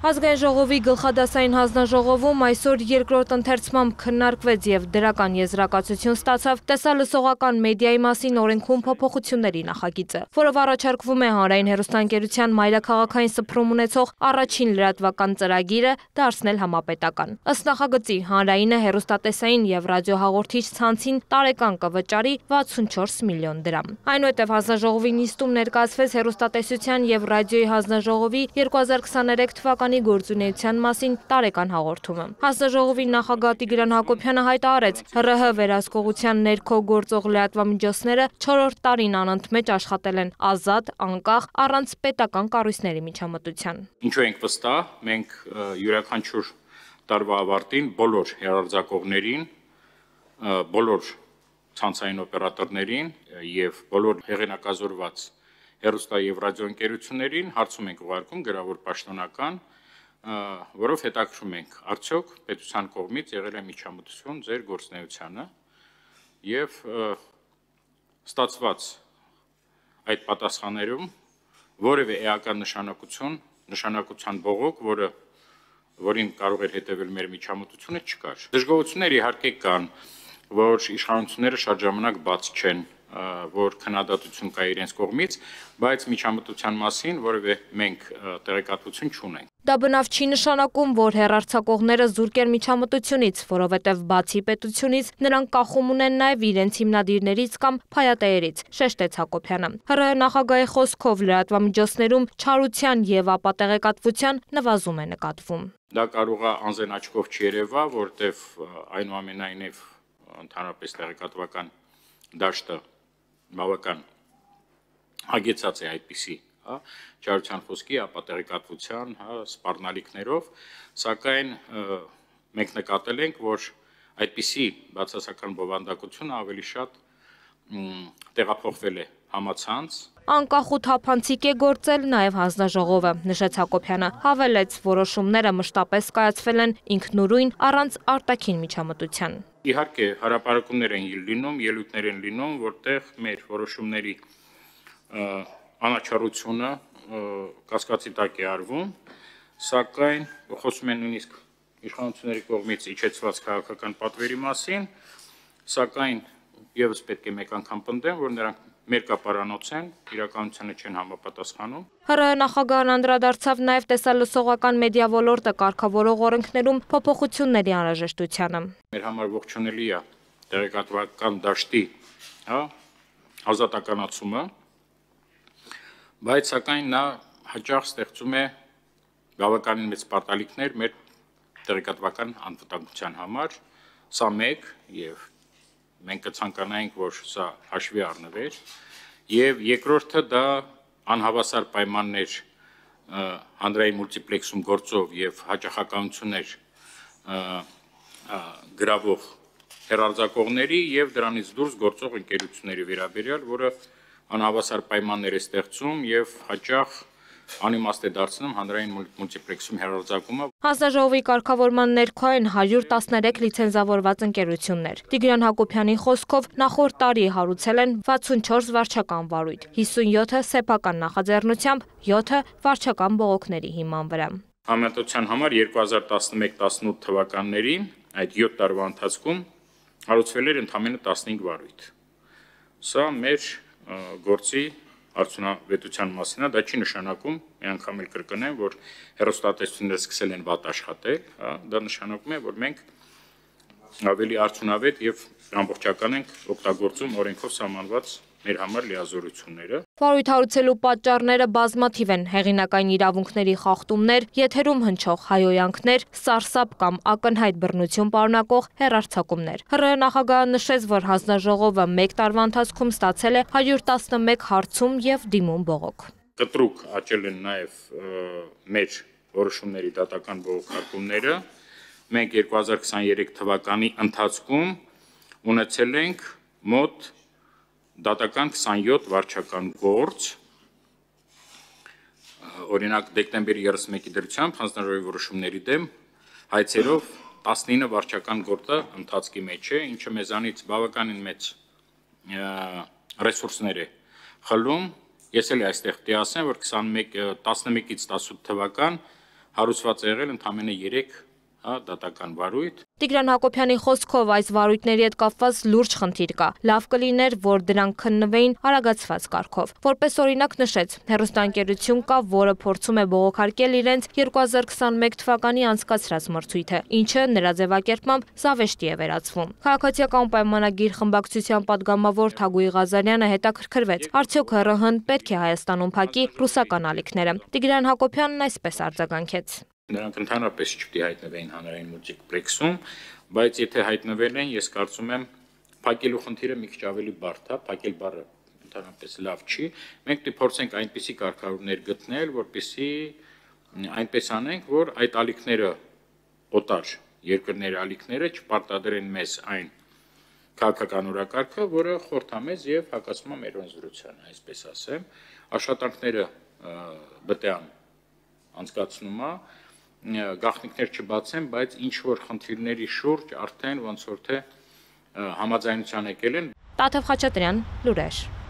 Ազգային ժողովի գլխադասային հանձնաժողովում այսօր երկրորդ ընթերցմամբ քննարկվեց եւ դրական եզրակացություն ստացավ տեսալսողական մեդիայի մասին օրենքում փոփոխությունների նախագիծը, որով առաջարկվում է հանրային հեռուստաընկերության մայրաքաղաքային սփռում ունեցող առաջին լրատվական ծրագիրը դարձնել համապետական։ Ըստ նախագծի հանրայինը հեռուստատեսային եւ ռադիոհաղորդիչ ցանցին տարեկան կվճարի 64 միլիոն դրամ։ Այնուհետև հանձնաժողովի նիստում ներկայացվեց հեռուստատեսության եւ ռադիոյի հանձնաժողովի 2023 թվականի գործունեության մասին տարեկան հաղորդումը։ Հանձնաժողովի նախագահ Տիգրան Հակոբյանը հայտարարեց, ՀՌՀ վերահսկողության ներքո գործող լրատվամիջոցները 4-րդ տարին անընդմեջ աշխատել են ազատ, անկախ, առանց պետական կառույցների միջամտության։ Ինչու ենք վստահ, մենք յուրաքանչյուր տարվա ավարտին բոլոր հեռարձակողներին, բոլոր ցանցային օպերատորներին եւ բոլոր հեղինակազորված հեռուստա եւ ռադիոընկերություններին հարցում ենք ուղարկում գրավոր պաշտոնական, որով հետաքրում ենք արդյոք պետության կողմից եղել է միջամտություն ձեր գործունեությանը եւ ստացված այդ պատասխաններում որևէ էական նշանակության բողոք, որին կարող էր հետևել մեր միջամտությունը չկար։ Դժգոհություններ իհարկե կան, որ իշխանությունները շատ ժամանակ բաց չեն, որ քննադատություն կա իրենց կողմից, բայց միջամտության մասին որևէ մենք տեղեկատվություն չունենք։ Դա բնավ չի նշանակում, որ հեռարձակողները զուրկ են միջամտությունից, որովհետև բացի պետությունից նրանք կախում ունեն նաև իրենց հիմնադիրներից կամ փայատերերից, շեշտեց Հակոբյանը։ ՀՌՀ նախագահի խոսքով լրատվամիջոցներում չարության եւ ապատեղեկատվության նվազում է նկատվում։ Դա կարող է անզեն աչքով չերևա, որտեվ այնուամենայնիվ ընդհանրապես տեղեկատվական դաշտը բավական հագեցած է այդպիսի չարության խոսքի, ապատեղեկատվության, սպառնալիքներով, սակայն մենք նկատել ենք, որ այդպիսի բացասական բովանդակությունը ավելի շատ տեղափոխվել է համացանց։ Անկախ ու թափանցիկ է գործել նաև հանձնաժողովը, նշեց Հակոբյանը, հավելեց, որոշումները մշտապես կայացվել են ինքնուրույն առանց արտաքին միջամտության։ Իհարկե, հրապարակումներ են լինում, ելույթներ են լինում, որտեղ մեր որոշումների անաչառությունը կասկածի տակ է արվում, սակայն խոսում են նույնիսկ իշխանությունների կողմից իջեցված քաղաքական պատվերի մասին, սակայն եւս պետք է մեկ անգամ պնդեմ, որ նրանք մերկապարանոց են, իրականությանը չեն համապատասխանում։ ՀՌՀ նախագահն անդրադարձավ նաև տեսալսողական մեդիա ոլորտը կարգավորող օրենքներում փոփոխությունների անհրաժեշտությանը։ Մեր համար ողջունելի է տեղեկատվական դաշտի ազատականացումը, բայց սակայն նա հաճախ ստեղծում է բավականին մեծ պարտալիքներ մեր տեղեկատվական անվտանգության համար, սա մեկ եւ մենք կցանկանայինք, որ սա հաշվի առնվեր, եւ երկրորդը դա անհավասար պայմաններ հանրային մուլտիպլեքսում գործող եւ հաճախականություններ գրավող հեռարձակողների եւ դրանից դուրս գործող ընկերությունների վերաբերյալ, որը անհավասար պայմաններ է ստեղծում եւ հաճախ անիմաստ է դարձնում հանրային մուլտիպլեքսում հեռարձակումը։ Հանձնաժողովի կարգավորման ներքո են 113 լիցենզավորված ընկերություններ։ Տիգրան Հակոբյանի խոսքով նախորդ տարի հարուցել են 64 վարչական վարույթ, 57-ը սեփական նախաձեռնությամբ, 7-ը վարչական բողոքների հիման վրա։ Համեմատության համար 2011-18 թվականներին այդ 7 տարվա ընթացքում հարուցվել էր ընդամենը 15 վարույթ։ Սա մեր գործի արդյունավետության մասին է, դա չի նշանակում, մի անգամ էլ կրկնեմ, որ հեռուստատեսությունները սկսել են վատ աշխատել, դա նշանակում է, որ մենք ավելի արդյունավետ եւ ամբողջական ենք օգտագործում օրենքով սահմանված մեր համար լիազորությունները։ Վարույթ հարուցելու պատճառները բազմաթիվ են՝ հեղինակային իրավունքների խախտումներ, եթերում հնչող հայհոյանքներ, սարսափ կամ ակնհայտ բռնություն պարունակող հեռարձակումներ։ ՀՌՀ նախագահը նշեց, որ հանձնաժողովը 1 տարվա ընթացքում ստացել է 111 հարցում եւ դիմում բողոք։ Կտրուկ աճել են նաեւ մեր որոշումների դատական բողոքարկումները։ Մենք 2023 թվականի ընթացքում ունեցել ենք մոտ դատական 27 վարչական գործ, օրինակ դեկտեմբերի 31-ի դրությամբ հանձնաժողովի որոշումների դեմ հայցերով 19 վարչական գործը ընթացքի մեջ է, ինչը մեզանից բավականին մեծ ռեսուրսներ է խլում։ Ես էլ այստեղ պետք է ասեմ, որ 11-ից 18 թվական հարուցված է եղել ընդամենը 3 դատական վարույթ։ Տիգրան Հակոբյանի խոսքով այս վարույթների հետ կապված լուրջ խնդիր կա։ Լավ կլիներ, որ դրանք քննվեին արագացված կարգով։ Որպես օրինակ նշեց, հեռուստաընկերություն կա, որը փորձում է բողոքարկել իրենց 2021 թվականի անցկացրած մրցույթը, ինչը նրա ձևակերպմամբ զավեշտի է վերածվում։ Քաղաքացիական պայմանագիր խմբակցության падգամավոր Թագուհի Ղազարյանը հետաքրքրվեց, արդյոք ՀՌՀ-ն պետք է Հայաստանում փակի ռուսական ալիքները։ Տիգրան Հակոբյանն այսպես արձագանքեց. Նրանք ընդհանրապես չպետք է հայտնվեին հանրային մուլտիպլեքսում, բայց եթե հայտնվել են, ես կարծում եմ, փակելու խնդիրը մի քիչ ավելի բարդ է, փակել բառը ընդհանրապես լավ չի։ Մենք պետք է փորձենք այնպիսի կարգավորներ գտնել, որպեսզի այնպես անենք, որ այդ ալիքները, օտար երկրների ալիքները չպարտադրեն մեզ այն քաղաքական օրակարգը, որը խորհրդամեզ եւ հակասում է մեր օրենսդրությանը, այսպես ասեմ, աշխատանքները բտեան անցկացնում է, գաղտնիքներ չբացեն, բայց ինչ որ խնդիրների շուրջ արդեն ոնց որ թե համաձայնության եկել են։ Տաթև Խաչատրյան, լուրեր։